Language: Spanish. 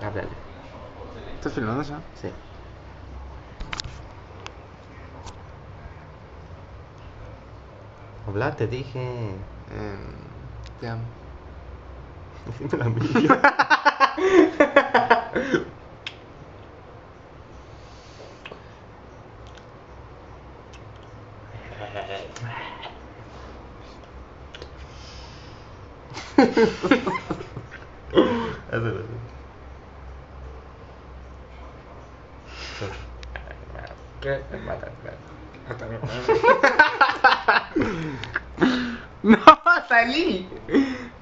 Háblale. ¿Estás filmando ya? Sí. Habla, te dije. Te amo. Dime la mía. Hazlo. ¿Qué? Mata. No, salí.